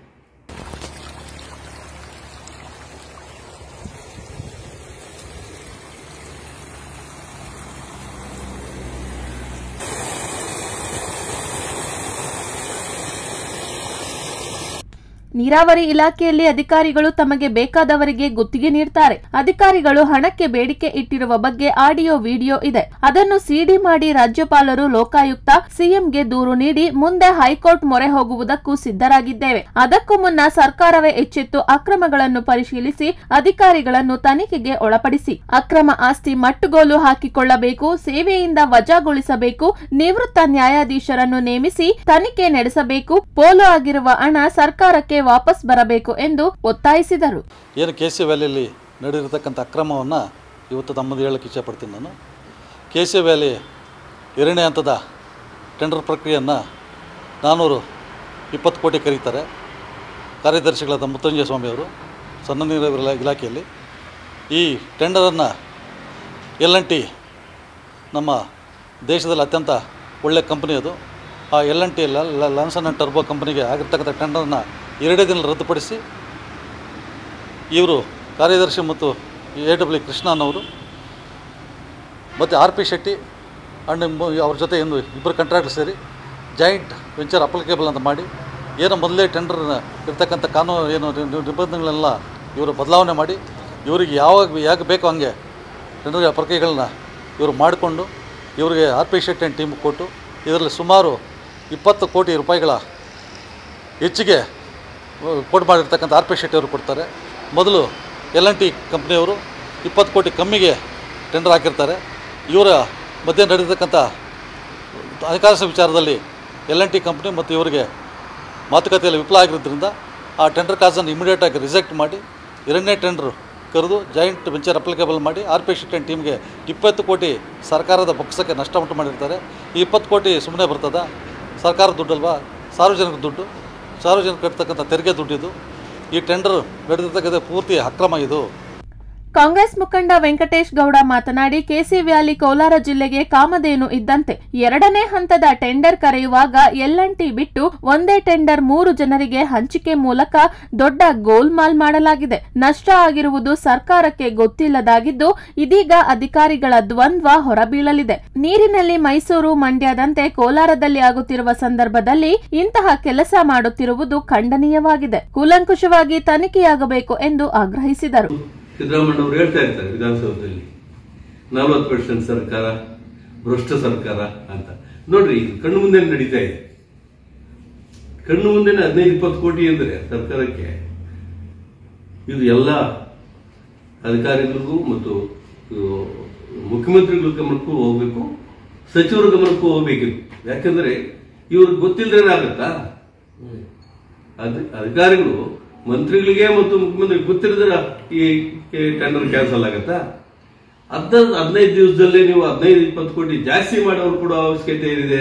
ನೀರಾವರಿ ಇಲಾಖೆಯಲ್ಲಿ ಅಧಿಕಾರಿಗಳು ತಮಗೆ ಬೇಕಾದವರಿಗೆ ಗುತ್ತಿಗೆ ನೀಡುತ್ತಾರೆ. ಅಧಿಕಾರಿಗಳು ಹಣಕ್ಕೆ ಬೇಡಿಕೆ ಇಟ್ಟಿರುವ ಬಗ್ಗೆ ಆಡಿಯೋ ವಿಡಿಯೋ ಇದೆ. ಅದನ್ನು ಸಿಡಿ ಮಾಡಿ ರಾಜ್ಯಪಾಲರು, ಲೋಕಾಯುಕ್ತ, ಸಿಎಂಗೆ ದೂರು ನೀಡಿ ಮುಂದೆ ಹೈಕೋರ್ಟ್ ಮೊರೆ ಹೋಗುವುದಕ್ಕೂ ಸಿದ್ಧರಾಗಿದ್ದೇವೆ. ಅದಕ್ಕೂ ಮುನ್ನ ಸರ್ಕಾರವೇ ಎಚ್ಚೆತ್ತು ಅಕ್ರಮಗಳನ್ನು ಪರಿಶೀಲಿಸಿ ಅಧಿಕಾರಿಗಳನ್ನು ತನಿಖೆಗೆ ಒಳಪಡಿಸಿ ಅಕ್ರಮ ಆಸ್ತಿ ಮಟ್ಟುಗೋಲು ಹಾಕಿಕೊಳ್ಳಬೇಕು, ಸೇವೆಯಿಂದ ವಜಾಗೊಳಿಸಬೇಕು, ನಿವೃತ್ತ ನ್ಯಾಯಾಧೀಶರನ್ನು ನೇಮಿಸಿ ತನಿಖೆ ನಡೆಸಬೇಕು, ಪೋಲು ಆಗಿರುವ ಹಣ ಸರ್ಕಾರಕ್ಕೆ ವಾಪಸ್ ಬರಬೇಕು ಎಂದು ಒತ್ತಾಯಿಸಿದರು. ಏನು ಕೆಸಿ ವ್ಯಾಲಿಯಲ್ಲಿ ನಡೆದಿರತಕ್ಕಂಥ ಅಕ್ರಮವನ್ನು ಇವತ್ತು ತಮ್ಮದು ಹೇಳಕ್ಕೆ ಇಷ್ಟಪಡ್ತೀನಿ. ನಾನು ಕೆ ಸಿ ವ್ಯಾಲಿ ಎರಡನೇ ಹಂತದ ಟೆಂಡರ್ ಪ್ರಕ್ರಿಯೆಯನ್ನು ನಾನ್ನೂರು ಇಪ್ಪತ್ತು ಕೋಟಿ ಕರೀತಾರೆ. ಕಾರ್ಯದರ್ಶಿಗಳಾದ ಮುತ್ತಂಜಯ ಸ್ವಾಮಿಯವರು ಸಣ್ಣ ನೀರಾವರಿ ಇಲಾಖೆಯಲ್ಲಿ ಈ ಟೆಂಡರನ್ನು ಎಲ್ ಎನ್ ಟಿ ನಮ್ಮ ದೇಶದಲ್ಲಿ ಅತ್ಯಂತ ಒಳ್ಳೆಯ ಕಂಪ್ನಿ ಅದು. ಆ L N T Larsen and ಟರ್ಬೋ ಕಂಪ್ನಿಗೆ ಆಗಿರ್ತಕ್ಕಂಥ ಟೆಂಡರನ್ನು ಎರಡೇ ದಿನ ರದ್ದುಪಡಿಸಿ ಇವರು ಕಾರ್ಯದರ್ಶಿ ಮತ್ತು ಎ ಡಬ್ಲ್ಯೂ ಕೃಷ್ಣನ್ ಮತ್ತು ಆರ್ ಪಿ ಶೆಟ್ಟಿ ಅಂಡ್ ಅವ್ರ ಜೊತೆ ಒಂದು ಇಬ್ಬರು ಕಾಂಟ್ರಾಕ್ಟ್ ಸೇರಿ ಜಾಯಿಂಟ್ ವೆಂಚರ್ ಅಪ್ಲಿಕೇಬಲ್ ಅಂತ ಮಾಡಿ ಏನೋ ಮೊದಲೇ ಟೆಂಡರ್ ಇರ್ತಕ್ಕಂಥ ಕಾನೂನು ಏನು ನಿಬಂಧನೆಗಳೆಲ್ಲ ಇವರು ಬದಲಾವಣೆ ಮಾಡಿ ಇವರಿಗೆ ಯಾವಾಗ ಯಾಕೆ ಬೇಕೋ ಹಂಗೆ ಟೆಂಡರ್ ಪ್ರಕ್ರಿಯೆಗಳನ್ನ ಇವರು ಮಾಡಿಕೊಂಡು ಇವರಿಗೆ R P Shetty and team ಕೊಟ್ಟು ಇದರಲ್ಲಿ ಸುಮಾರು ಇಪ್ಪತ್ತು ಕೋಟಿ ರೂಪಾಯಿಗಳ ಹೆಚ್ಚಿಗೆ ಕೊಟ್ಟು ಮಾಡಿರ್ತಕ್ಕಂಥ ಆರ್ ಪಿ ಶೆಟ್ಟಿ ಅವರು ಕೊಡ್ತಾರೆ. ಮೊದಲು ಎಲ್ ಎನ್ ಟಿ ಕಂಪ್ನಿಯವರು ಇಪ್ಪತ್ತು ಕೋಟಿ ಕಮ್ಮಿಗೆ ಟೆಂಡರ್ ಹಾಕಿರ್ತಾರೆ. ಇವರ ಮಧ್ಯೆ ನಡೆದಿರ್ತಕ್ಕಂಥ ಹಣಕಾಸು ವಿಚಾರದಲ್ಲಿ ಎಲ್ ಎನ್ ಟಿ ಕಂಪ್ನಿ ಮತ್ತು ಇವರಿಗೆ ಮಾತುಕತೆಯಲ್ಲಿ ವಿಫಲ ಆಗಿರೋದ್ರಿಂದ ಆ ಟೆಂಡರ್ ಕಾಸನ್ನು ಇಮಿಡಿಯೇಟಾಗಿ ರಿಜೆಕ್ಟ್ ಮಾಡಿ ಎರಡನೇ ಟೆಂಡರ್ ಕರೆದು ಜಾಯಿಂಟ್ ವೆಂಚರ್ ಅಪ್ಲಿಕೇಬಲ್ ಮಾಡಿ ಆರ್ ಪಿ ಶೆಟ್ಟಿ ಆ್ಯಂಡ್ ಟೀಮ್ಗೆ ಇಪ್ಪತ್ತು ಕೋಟಿ ಸರ್ಕಾರದ ಬೊಕ್ಕಸಕ್ಕೆ ನಷ್ಟ ಉಂಟು ಮಾಡಿರ್ತಾರೆ. ಈ ಇಪ್ಪತ್ತು ಕೋಟಿ ಸುಮ್ಮನೆ ಬರ್ತದ? ಸರ್ಕಾರದ ದುಡ್ಡಲ್ವಾ? ಸಾರ್ವಜನಿಕ ದುಡ್ಡು, ಸಾರ್ವಜನಿಕ ಕಟ್ತಕ್ಕಂಥ ತೆರಿಗೆ ದುಡ್ಡಿದು. ಈ ಟೆಂಡರ್ ನಡೆದಿರ್ತಕ್ಕಂಥ ಪೂರ್ತಿ ಅಕ್ರಮ ಇದು. ಕಾಂಗ್ರೆಸ್ ಮುಖಂಡ ವೆಂಕಟೇಶ್ ಗೌಡ ಮಾತನಾಡಿ, ಕೆಸಿ ವ್ಯಾಲಿ ಕೋಲಾರ ಜಿಲ್ಲೆಗೆ ಕಾಮಧೇನು ಇದ್ದಂತೆ. ಎರಡನೇ ಹಂತದ ಟೆಂಡರ್ ಕರೆಯುವಾಗ ಎಲ್ ಎನ್ ಟಿ ಬಿಟ್ಟು ಒಂದೇ ಟೆಂಡರ್ ಮೂರು ಜನರಿಗೆ ಹಂಚಿಕೆ ಮೂಲಕ ದೊಡ್ಡ ಗೋಲ್ಮಾಲ್ ಮಾಡಲಾಗಿದೆ. ನಷ್ಟ ಆಗಿರುವುದು ಸರ್ಕಾರಕ್ಕೆ ಗೊತ್ತಿಲ್ಲದಾಗಿದ್ದು ಇದೀಗ ಅಧಿಕಾರಿಗಳ ದ್ವಂದ್ವ ಹೊರಬೀಳಲಿದೆ. ನೀರಿನಲ್ಲಿ ಮೈಸೂರು ಮಂಡ್ಯದಂತೆ ಕೋಲಾರದಲ್ಲಿ ಆಗುತ್ತಿರುವ ಸಂದರ್ಭದಲ್ಲಿ ಇಂತಹ ಕೆಲಸ ಮಾಡುತ್ತಿರುವುದು ಖಂಡನೀಯವಾಗಿದೆ. ಕೂಲಂಕುಷವಾಗಿ ತನಿಖೆಯಾಗಬೇಕು ಎಂದು ಆಗ್ರಹಿಸಿದರು. ಸಿದ್ದರಾಮಯ್ಯ ಅವರು ಹೇಳ್ತಾ ಇರ್ತಾರೆ ವಿಧಾನಸೌಧದಲ್ಲಿ ನಲವತ್ತು ಪರ್ಸೆಂಟ್ ಸರ್ಕಾರ, ಭ್ರಷ್ಟ ಸರ್ಕಾರ ಅಂತ. ನೋಡ್ರಿ, ಕಣ್ಣು ಮುಂದೆ ನಡೀತಾ ಇದೆ. ಕಣ್ಣು ಮುಂದೆ ಹದಿನೈದು ಇಪ್ಪತ್ತು ಕೋಟಿ ಅಂದ್ರೆ ಸರ್ಕಾರಕ್ಕೆ ಇದು ಎಲ್ಲ ಅಧಿಕಾರಿಗಳಿಗೂ ಮತ್ತು ಮುಖ್ಯಮಂತ್ರಿಗಳ ಗಮನಕ್ಕೂ ಹೋಗ್ಬೇಕು, ಸಚಿವರ ಗಮನಕ್ಕೂ ಹೋಗ್ಬೇಕಿತ್ತು. ಯಾಕಂದ್ರೆ ಇವ್ರಿಗೆ ಗೊತ್ತಿಲ್ಲದೇ ಆಗುತ್ತಾ? ಅಧಿಕಾರಿಗಳು ಮಂತ್ರಿಗಳಿಗೆ ಮತ್ತು ಮುಖ್ಯಮಂತ್ರಿಗೆ ಗೊತ್ತಿರಿದ್ರೆ ಈ ಟೆಂಡರ್ ಕ್ಯಾನ್ಸಲ್ ಆಗತ್ತಾ? ಹದ್ ಹದಿನೈದು ದಿವಸದಲ್ಲೇ ನೀವು ಹದಿನೈದು ಇಪ್ಪತ್ತು ಕೋಟಿ ಜಾಸ್ತಿ ಮಾಡೋರು ಕೂಡ ಅವಶ್ಯಕತೆ ಏನಿದೆ?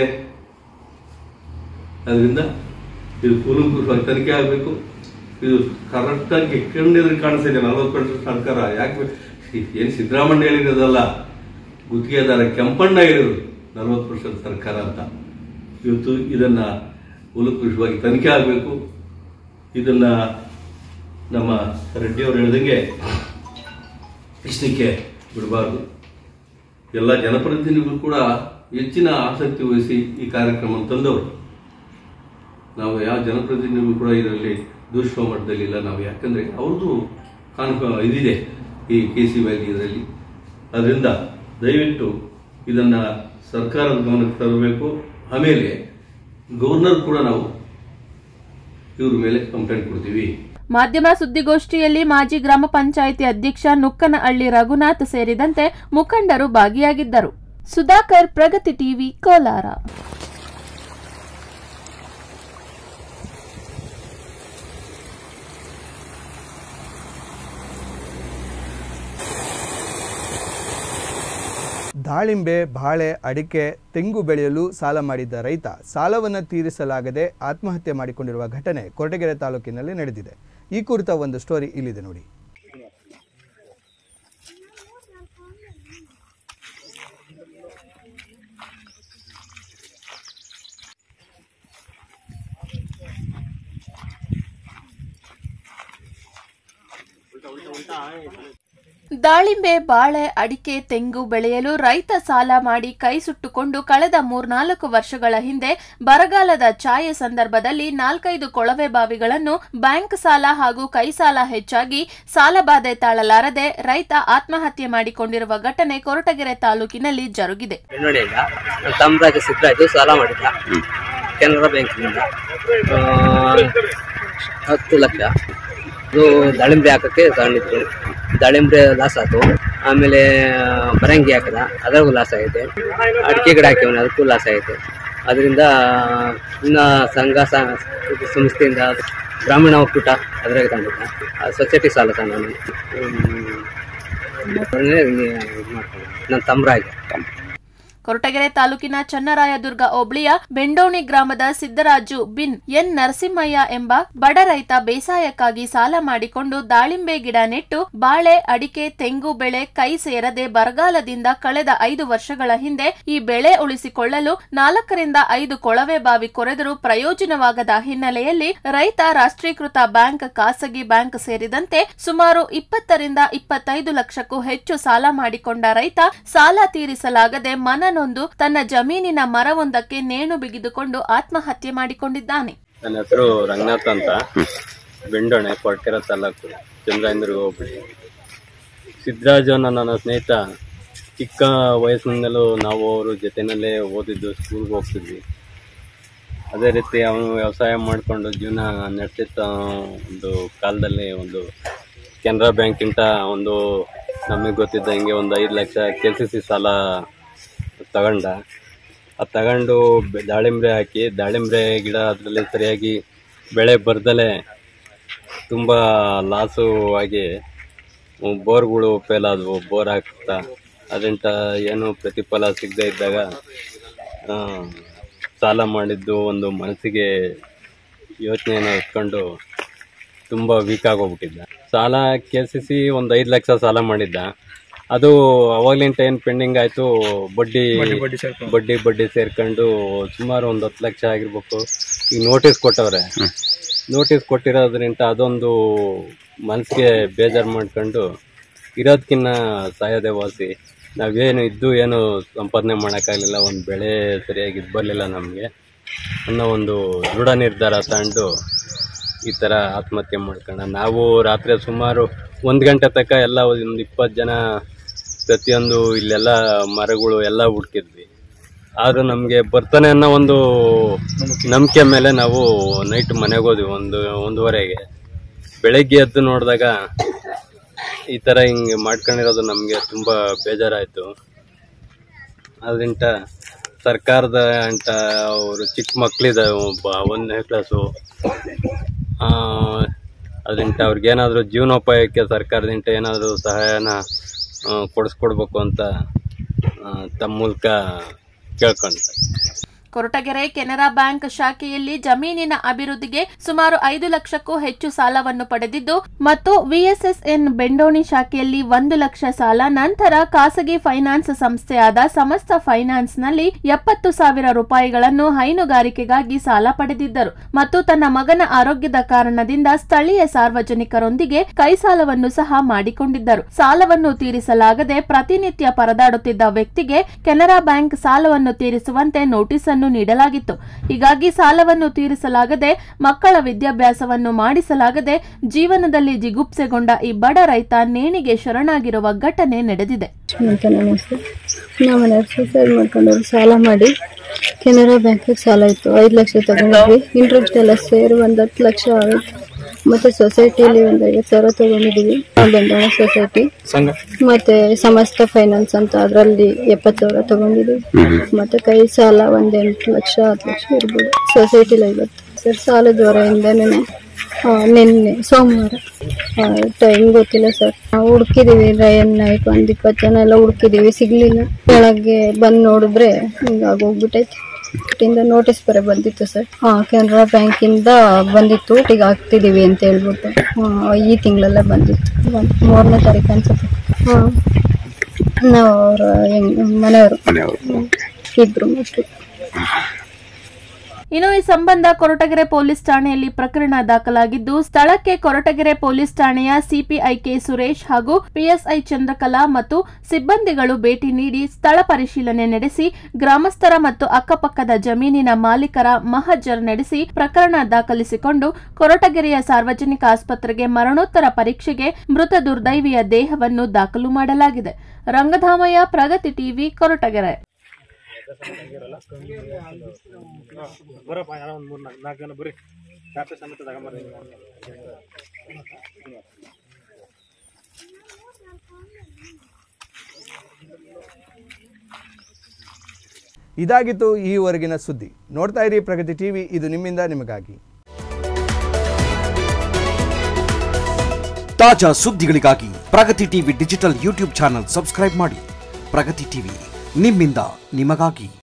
ಅದರಿಂದ ಇದು ಕೂಲಂಕುಷವಾಗಿ ತನಿಖೆ ಆಗಬೇಕು. ಇದು ಕರೆಕ್ಟ್ ಆಗಿ ಕಣ್ಣೆದುರು ಕಾಣಿಸ್ತಾ ಇದೆ. ನಲವತ್ತು ಪರ್ಸೆಂಟ್ ಸರ್ಕಾರ ಯಾಕೆ? ಏನ್ ಸಿದ್ದರಾಮಯ್ಯ ಹೇಳಿರೋದಲ್ಲ, ಗುತ್ತಿಗೆದಾರ ಕೆಂಪಣ್ಣ ಹೇಳಿದ್ರು ನಲವತ್ತು ಪರ್ಸೆಂಟ್ ಸರ್ಕಾರ ಅಂತ. ಇವತ್ತು ಇದನ್ನ ಕೂಲಂಕುಷವಾಗಿ ತನಿಖೆ ಆಗಬೇಕು. ಇದನ್ನ ನಮ್ಮ ರೆಡ್ಡಿಯವರು ಹೇಳಿದಂಗೆ ಇಷ್ಟಕ್ಕೆ ಬಿಡಬಾರ್ದು. ಎಲ್ಲ ಜನಪ್ರತಿನಿಧಿಗಳು ಕೂಡ ಹೆಚ್ಚಿನ ಆಸಕ್ತಿ ವಹಿಸಿ ಈ ಕಾರ್ಯಕ್ರಮ ತಂದವರು. ನಾವು ಯಾವ ಜನಪ್ರತಿನಿಧಿಗಳು ಕೂಡ ಇದರಲ್ಲಿ ದೂಷಿಸುವ ಮಟ್ಟದಲ್ಲಿ ಇಲ್ಲ ನಾವು. ಯಾಕಂದ್ರೆ ಅವ್ರದ್ದು ಕಾನ್ಫ ಇದಿದೆ ಈ ಕೆ ಸಿ ವ್ಯಾಲಿ ಇದರಲ್ಲಿ. ಅದರಿಂದ ದಯವಿಟ್ಟು ಇದನ್ನ ಸರ್ಕಾರದ ಗಮನಕ್ಕೆ ತರಬೇಕು. ಆಮೇಲೆ ಗವರ್ನರ್ ಕೂಡ ನಾವು ಇವ್ರ ಮೇಲೆ ಕಂಪ್ಲೇಂಟ್ ಕೊಡ್ತೀವಿ. ಮಾಧ್ಯಮ ಸುದ್ದಿಗೋಷ್ಠಿಯಲ್ಲಿ ಮಾಜಿ ಗ್ರಾಮ ಪಂಚಾಯಿತಿ ಅಧ್ಯಕ್ಷ ನುಕ್ಕನಹಳ್ಳಿ ರಘುನಾಥ್ ಸೇರಿದಂತೆ ಮುಖಂಡರು ಭಾಗಿಯಾಗಿದ್ದರು. ಸುಧಾಕರ್, ಪ್ರಗತಿ ಟಿವಿ, ಕೋಲಾರ. ದಾಳಿಂಬೆ, ಬಾಳೆ, ಅಡಿಕೆ, ತೆಂಗು ಬೆಳೆಯಲು ಸಾಲ ಮಾಡಿದ್ದ ರೈತ ಸಾಲವನ್ನು ತೀರಿಸಲಾಗದೆ ಆತ್ಮಹತ್ಯೆ ಮಾಡಿಕೊಂಡಿರುವ ಘಟನೆ ಕೊರಟಗೆರೆ ತಾಲೂಕಿನಲ್ಲಿ ನಡೆದಿದೆ. ಈ ಕುರಿತ ಒಂದು ಸ್ಟೋರಿ ಇಲ್ಲಿದೆ ನೋಡಿ. ದಾಳಿಂಬೆ, ಬಾಳೆ, ಅಡಿಕೆ, ತೆಂಗು ಬೆಳೆಯಲು ರೈತ ಸಾಲ ಮಾಡಿ ಕೈ ಸುಟ್ಟುಕೊಂಡು ಕಳೆದ ಮೂರ್ನಾಲ್ಕು ವರ್ಷಗಳ ಹಿಂದೆ ಬರಗಾಲದ ಛಾಯೆ ಸಂದರ್ಭದಲ್ಲಿ ನಾಲ್ಕೈದು ಕೊಳವೆ ಬಾವಿಗಳನ್ನು ಬ್ಯಾಂಕ್ ಸಾಲ ಹಾಗೂ ಕೈ ಸಾಲ ಹೆಚ್ಚಾಗಿ ಸಾಲಬಾಧೆ ತಾಳಲಾರದೆ ರೈತ ಆತ್ಮಹತ್ಯೆ ಮಾಡಿಕೊಂಡಿರುವ ಘಟನೆ ಕೊರಟಗೆರೆ ತಾಲೂಕಿನಲ್ಲಿ ಜರುಗಿದೆ. ತಮ್ಮರಾಜ ಸಿದ್ದರಾಜು ಸಾಲ ಮಾಡಿದ್ದ ಕೆನರಾ ಬ್ಯಾಂಕ್ನಿಂದ ಹತ್ತು ಲಕ್ಷ. ಇದು ದಾಳಿಂಬೆ ಹಾಕಕ್ಕೆ ತಗೊಂಡಿದ್ರು. ದಾಳಿಂಬೆ ಲಾಸ್ ಆಯ್ತು. ಆಮೇಲೆ ಬರಂಗಿ ಹಾಕದ, ಅದರಿಗೂ ಲಾಸ್ ಆಗೈತೆ. ಅಡಿಕೆ ಗಿಡ ಹಾಕಿವನ, ಅದಕ್ಕೂ ಲಾಸ್ ಆಗೈತೆ. ಅದರಿಂದ ಇನ್ನು ಸಂಘ ಸಂಸ್ಥೆಯಿಂದ ಗ್ರಾಮೀಣ ಒಕ್ಕೂಟ ಅದ್ರಾಗ ತಗೊಂಡಿದ್ದೆ. ಸೊಸೈಟಿ ಸಾಲ ತಗೊಂಡು ನನ್ನ ತಮ್ಮರಾಗಿ. ಕೊರಟಗೆರೆ ತಾಲೂಕಿನ ಚನ್ನರಾಯದುರ್ಗ ಹೋಬಳಿಯ ಬೆಂಡೋಣಿ ಗ್ರಾಮದ ಸಿದ್ದರಾಜು ಬಿನ್ ಎನ್ ನರಸಿಂಹಯ್ಯ ಎಂಬ ಬಡ ರೈತ ಬೇಸಾಯಕ್ಕಾಗಿ ಸಾಲ ಮಾಡಿಕೊಂಡು ದಾಳಿಂಬೆ ಗಿಡ ನೆಟ್ಟು ಬಾಳೆ, ಅಡಿಕೆ, ತೆಂಗು ಬೆಳೆ ಕೈ ಸೇರದೆ ಬರಗಾಲದಿಂದ ಕಳೆದ ಐದು ವರ್ಷಗಳ ಹಿಂದೆ ಈ ಬೆಳೆ ಉಳಿಸಿಕೊಳ್ಳಲು ನಾಲ್ಕರಿಂದ ಐದು ಕೊಳವೆ ಬಾವಿ ಕೊರೆದರೂ ಪ್ರಯೋಜನವಾಗದ ಹಿನ್ನೆಲೆಯಲ್ಲಿ ರೈತ ರಾಷ್ಟ್ರೀಕೃತ ಬ್ಯಾಂಕ್, ಖಾಸಗಿ ಬ್ಯಾಂಕ್ ಸೇರಿದಂತೆ ಸುಮಾರು ಇಪ್ಪತ್ತರಿಂದ ಇಪ್ಪತ್ತೈದು ಲಕ್ಷಕ್ಕೂ ಹೆಚ್ಚು ಸಾಲ ಮಾಡಿಕೊಂಡ ರೈತ ಸಾಲ ತೀರಿಸಲಾಗದೆ ಮನ ನೊಂದು ತನ್ನ ಜಮೀನಿನ ಮರವೊಂದಕ್ಕೆ ನೇಣು ಬಿಗಿದುಕೊಂಡು ಆತ್ಮಹತ್ಯೆ ಮಾಡಿಕೊಂಡಿದ್ದಾನೆ. ನನ್ನ ಹೆಸರು ರಂಗನಾಥ್ ಅಂತ, ಬೆಂಡೋಣೆ, ಕೊರಟಗೆರೆ ತಾಲೂಕು, ಚಂದ್ರಾಯದುರ್ಗ ಹೋಬಳಿ. ಸಿದ್ದರಾಜು ನನ್ನ ಸ್ನೇಹಿತ. ಚಿಕ್ಕ ವಯಸ್ಸಿನಿಂದಲೂ ನಾವು ಅವರು ಜೊತೆಯಲ್ಲೇ ಓದಿದ್ದು, ಸ್ಕೂಲ್ಗೆ ಹೋಗ್ತಿದ್ವಿ. ಅದೇ ರೀತಿ ಅವನು ವ್ಯವಸಾಯ ಮಾಡಿಕೊಂಡು ಜೀವನ ನಡೆಸಿದ್ದ ಒಂದು ಕಾಲದಲ್ಲಿ ಒಂದು ಕೆನರಾ ಬ್ಯಾಂಕಿಂತ ಒಂದು ನಮಗೆ ಗೊತ್ತಿದ್ದ ಹಿಂಗೆ ಒಂದು ಐದು ಲಕ್ಷ ಕೆ ಸಿ ಸಿ ಸಾಲ ತಗೊಂಡ. ಅದು ತಗೊಂಡು ದಾಳಿಂಬೆ ಹಾಕಿ ದಾಳಿಂಬೆ ಗಿಡ ಅದರಲ್ಲಿ ಸರಿಯಾಗಿ ಬೆಳೆ ಬರ್ದಲೇ ತುಂಬ ಲಾಸು ಆಗಿ ಬೋರ್ಗಳು ಫೇಲ್ ಆದವು. ಬೋರ್ ಹಾಕ್ತಾ ಅದರಿಂದ ಏನು ಪ್ರತಿಫಲ ಸಿಗದೇ ಇದ್ದಾಗ ಸಾಲ ಮಾಡಿದ್ದು ಒಂದು ಮನಸ್ಸಿಗೆ ಯೋಚನೆಯನ್ನು ಎತ್ಕೊಂಡು ತುಂಬ ವೀಕ್ ಆಗೋಗ್ಬಿಟ್ಟಿದ್ದ. ಸಾಲ ಕೆ ಸಿ ಸಿ ಒಂದು ಐದು ಲಕ್ಷ ಸಾಲ ಮಾಡಿದ್ದ. ಅದು ಅವಾಗ್ಲಿಂಟ ಏನು ಪೆಂಡಿಂಗ್ ಆಯಿತು, ಬಡ್ಡಿ ಬಡ್ಡಿ ಬಡ್ಡಿ ಸೇರ್ಕೊಂಡು ಸುಮಾರು ಒಂದು ಹತ್ತು ಲಕ್ಷ ಆಗಿರ್ಬೇಕು. ಈಗ ನೋಟಿಸ್ ಕೊಟ್ಟವ್ರೆ. ನೋಟಿಸ್ ಕೊಟ್ಟಿರೋದ್ರಿಂದ ಅದೊಂದು ಮನಸ್ಸಿಗೆ ಬೇಜಾರು ಮಾಡ್ಕೊಂಡು ಇರೋದಕ್ಕಿನ್ನ ಸಾಯೋದೇ ವಾಸಿ. ನಾವೇನು ಇದ್ದು ಏನು ಸಂಪಾದನೆ ಮಾಡೋಕ್ಕಾಗಲಿಲ್ಲ, ಒಂದು ಬೆಳೆ ಸರಿಯಾಗಿ ಇದು ಬರಲಿಲ್ಲ ನಮಗೆ ಅನ್ನೋ ಒಂದು ದೃಢ ನಿರ್ಧಾರ ತಗೊಂಡು ಈ ಥರ ಆತ್ಮಹತ್ಯೆ ಮಾಡ್ಕೊಂಡ. ನಾವು ರಾತ್ರಿ ಸುಮಾರು ಒಂದು ಗಂಟೆ ತನಕ ಎಲ್ಲ ಒಂದು ಇಪ್ಪತ್ತು ಜನ ಪ್ರತಿಯೊಂದು ಇಲ್ಲೆಲ್ಲ ಮರಗಳು ಎಲ್ಲ ಹುಡುಕಿದ್ವಿ. ಆದರೂ ನಮಗೆ ಬರ್ತಾನೆ ಅನ್ನೋ ಒಂದು ನಂಬಿಕೆ ಮೇಲೆ ನಾವು ನೈಟ್ ಮನೆಗೆ ಹೋದ್ವಿ ಒಂದು ಒಂದೂವರೆಗೆ. ಬೆಳಗ್ಗೆ ಎದ್ದು ನೋಡಿದಾಗ ಈ ಥರ ಹಿಂಗೆ ಮಾಡ್ಕೊಂಡಿರೋದು ನಮಗೆ ತುಂಬ ಬೇಜಾರಾಯಿತು. ಅದರಿಂದ ಸರ್ಕಾರದ ಅಂಟ ಅವರು ಚಿಕ್ಕ ಮಕ್ಕಳಿದ್ದಾವೆ, ಒಬ್ಬ ಒಂದನೇ ಕ್ಲಾಸು. ಅದರಿಂದ ಅವ್ರಿಗೇನಾದರೂ ಜೀವನೋಪಾಯಕ್ಕೆ ಸರ್ಕಾರದಿಂದ ಏನಾದರೂ ಸಹಾಯನ ಕೊಡಿಸ್ಕೊಡ್ಬೇಕು ಅಂತ ತಮ್ಮ ಮೂಲಕ ಕೇಳ್ಕೊಂತ. ಕೊರಟಗೆರೆ ಕೆನರಾ ಬ್ಯಾಂಕ್ ಶಾಖೆಯಲ್ಲಿ ಜಮೀನಿನ ಅಭಿವೃದ್ಧಿಗೆ ಸುಮಾರು ಐದು ಲಕ್ಷಕ್ಕೂ ಹೆಚ್ಚು ಸಾಲವನ್ನು ಪಡೆದಿದ್ದು ಮತ್ತು ವಿಎಸ್ಎಸ್ಎನ್ ಬೆಂಡೋಣಿ ಶಾಖೆಯಲ್ಲಿ ಒಂದು ಲಕ್ಷ ಸಾಲ, ನಂತರ ಖಾಸಗಿ ಫೈನಾನ್ಸ್ ಸಂಸ್ಥೆಯಾದ ಸಮಸ್ತ ಫೈನಾನ್ಸ್ನಲ್ಲಿ ಎಪ್ಪತ್ತು ಸಾವಿರ ರೂಪಾಯಿಗಳನ್ನು ಹೈನುಗಾರಿಕೆಗಾಗಿ ಸಾಲ ಪಡೆದಿದ್ದರು ಮತ್ತು ತನ್ನ ಮಗನ ಆರೋಗ್ಯದ ಕಾರಣದಿಂದ ಸ್ಥಳೀಯ ಸಾರ್ವಜನಿಕರೊಂದಿಗೆ ಕೈ ಸಾಲವನ್ನು ಸಹ ಮಾಡಿಕೊಂಡಿದ್ದರು. ಸಾಲವನ್ನು ತೀರಿಸಲಾಗದೆ ಪ್ರತಿನಿತ್ಯ ಪರದಾಡುತ್ತಿದ್ದ ವ್ಯಕ್ತಿಗೆ ಕೆನರಾ ಬ್ಯಾಂಕ್ ಸಾಲವನ್ನು ತೀರಿಸುವಂತೆ ನೋಟಿಸ್ ಅನ್ನು ನೀಡಲಾಗಿತ್ತು. ಹೀಗಾಗಿ ಸಾಲವನ್ನು ತೀರಿಸಲಾಗದೆ, ಮಕ್ಕಳ ವಿದ್ಯಾಭ್ಯಾಸವನ್ನು ಮಾಡಿಸಲಾಗದೆ ಜೀವನದಲ್ಲಿ ಜಿಗುಪ್ಸೆಗೊಂಡ ಈ ಬಡ ರೈತ ನೇಣಿಗೆ ಶರಣಾಗಿರುವ ಘಟನೆ ನಡೆದಿದೆ. ನಾವು ಮನೆಯವ್ರು ಸೂಸೈಡ್ ಮಾಡ್ಕೊಂಡವ್ರು ಸಾಲ ಮಾಡಿ ಕೆನರಾ ಬ್ಯಾಂಕಿಗೆ ಸಾಲ ಇತ್ತು, ಐದು ಲಕ್ಷ ತಗೊಂಡಿದ್ವಿ. ಇಂಟ್ರೆಸ್ಟ್ ಎಲ್ಲ ಸೇರಿ ಒಂದು ಹತ್ತು ಲಕ್ಷ ಆಗುತ್ತೆ. ಮತ್ತೆ ಸೊಸೈಟಿಯಲ್ಲಿ ಒಂದು ಐವತ್ತು ಸಾವಿರ ತಗೊಂಡಿದ್ದೀವಿ, ಬೆಂಡೋಣ ಸೊಸೈಟಿ. ಮತ್ತೆ ಸಮಸ್ತ ಫೈನಾನ್ಸ್ ಅಂತ ಅದರಲ್ಲಿ ಎಪ್ಪತ್ತು ಸಾವಿರ ತಗೊಂಡಿದ್ದೀವಿ. ಮತ್ತೆ ಕೈ ಸಾಲ ಒಂದು ಎಂಟು ಲಕ್ಷ ಹತ್ತು ಲಕ್ಷ ಇರ್ಬೋದು. ಸೊಸೈಟಿಲಿ ಐವತ್ತು ಸರ್. ಸಾಲದ ಹೊರೆಯಿಂದನೇ ನಿನ್ನೆ ಸೋಮವಾರ ಟೈಮ್ ಗೊತ್ತಿಲ್ಲ ಸರ್, ನಾವು ಹುಡುಕಿದೀವಿ. ರಯನ್ ನೈಟ್ ಒಂದ್ ಇಪ್ಪತ್ತು ಜನ ಎಲ್ಲ ಹುಡುಕಿದೀವಿ, ಸಿಗ್ಲಿಲ್ಲ. ಬೆಳಗ್ಗೆ ಬಂದು ನೋಡಿದ್ರೆ ಹಿಂಗಾಗೋಗ್ಬಿಟ್ಟೈತಿ. ಇಂದ ನೋಟಿಸ್ ಬರ ಬಂದಿತ್ತು ಸರ್. ಹಾ, ಕೆನರಾ ಬ್ಯಾಂಕ್ ಇಂದ ಬಂದಿತ್ತು, ಈಗ ಹಾಕ್ತಿದೀವಿ ಅಂತ ಹೇಳ್ಬಿಟ್ಟು ಈ ತಿಂಗಳಲ್ಲೇ ಬಂದಿತ್ತು, ಮೂರನೇ ತಾರೀಕು ಅನ್ಸುತ್ತೆ. ಹಾ, ನಾವು ಅವ್ರ ಮನೆಯವರು ಇಬ್ರು ಮಕ್ಕಳು. ಇನ್ನು ಈ ಸಂಬಂಧ ಕೊರಟಗೆರೆ ಪೊಲೀಸ್ ಠಾಣೆಯಲ್ಲಿ ಪ್ರಕರಣ ದಾಖಲಾಗಿದ್ದು, ಸ್ಥಳಕ್ಕೆ ಕೊರಟಗೆರೆ ಪೊಲೀಸ್ ಠಾಣೆಯ ಸಿಪಿಐ ಕೆ ಸುರೇಶ್ ಹಾಗೂ ಪಿಎಸ್ಐ ಚಂದ್ರಕಲಾ ಮತ್ತು ಸಿಬ್ಬಂದಿಗಳು ಭೇಟಿ ನೀಡಿ ಸ್ಥಳ ಪರಿಶೀಲನೆ ನಡೆಸಿ ಗ್ರಾಮಸ್ಥರ ಮತ್ತು ಅಕ್ಕಪಕ್ಕದ ಜಮೀನಿನ ಮಾಲೀಕರ ಮಹಜರ್ ನಡೆಸಿ ಪ್ರಕರಣ ದಾಖಲಿಸಿಕೊಂಡು ಕೊರಟಗೆರೆಯ ಸಾರ್ವಜನಿಕ ಆಸ್ಪತ್ರೆಗೆ ಮರಣೋತ್ತರ ಪರೀಕ್ಷೆಗೆ ಮೃತ ದುರ್ದೈವಿಯ ದೇಹವನ್ನು ದಾಖಲು ಮಾಡಲಾಗಿದೆ. ರಂಗಧಾಮಯ್ಯ, ಪ್ರಗತಿ ಟಿವಿ, ಕೊರಟಗೆರೆ. ಬರಪ್ಪ, ಯಾರೋ ಒಂದು ಮೂರು ನಾಲ್ಕು ನಾಲ್ಕು ಜನ ಬರ್ರಿ, ಚಾಪೆ ಸಮೇತ ತಗೊಂಬರ್ರಿ. ಇದಾಗಿತ್ತು ಈವರೆಗಿನ ಸುದ್ದಿ. ನೋಡ್ತಾ ಇರಿ ಪ್ರಗತಿ ಟಿವಿ, ಇದು ನಿಮ್ಮಿಂದ ನಿಮಗಾಗಿ. ತಾಜಾ ಸುದ್ದಿಗಳಿಗಾಗಿ Pragathi TV digital YouTube channel subscribe ಮಾಡಿ. ಪ್ರಗತಿ ಟಿವಿ ನಿಮ್ಮಿಂದ ನಿಮಗಾಗಿ.